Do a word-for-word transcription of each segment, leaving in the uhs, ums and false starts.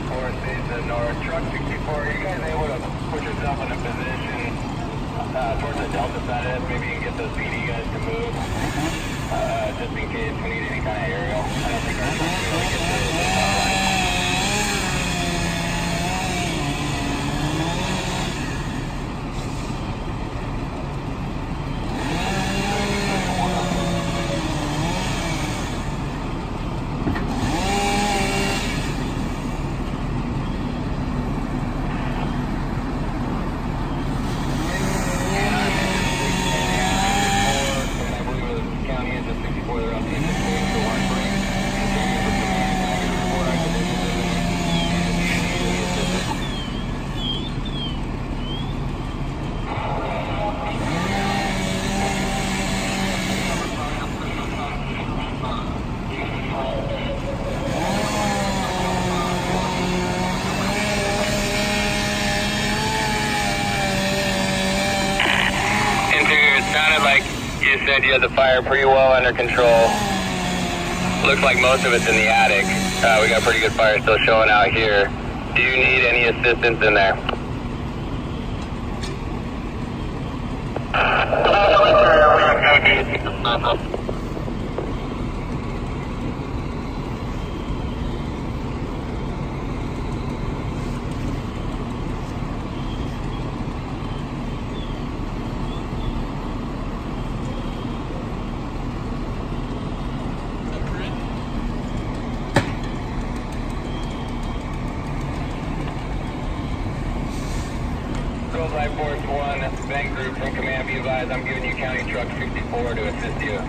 sixty-four stays to the north. Truck sixty-four, are you guys able to put yourself in a position uh, towards the delta side of it? Maybe you can get those P D guys to move, uh, just in case we need any kind of aerial. I don't think our truck can really get to the top line. Sounded like you said you had the fire pretty well under control. Looks like most of it's in the attic. Uh, we got pretty good fire still showing out here. Do you need any assistance in there? Grove Life Force one, bank group from command, be advised, I'm giving you County Truck sixty-four to assist you.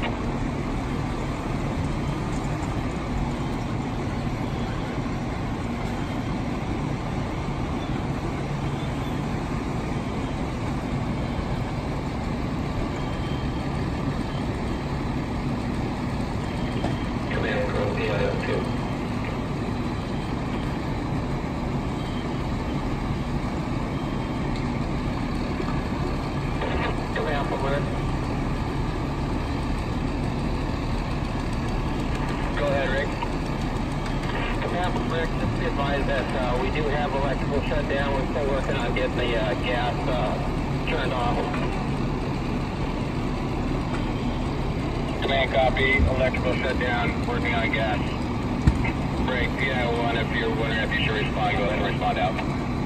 Command Grove D I O two. Go ahead, Rick. Command Rick, just be advised that uh, we do have electrical shutdown. We're still working on getting the uh, gas uh, turned off. Command copy, electrical shutdown, working on gas. Rick, P I O one, if you're wondering if you should respond, go ahead and respond out.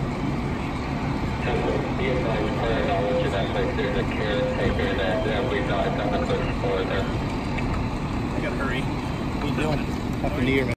Be advised, for knowledge of that place, there's a caretaker that uh, we've not done the push for there. I gotta hurry. What are you doing? Happy New Year, man.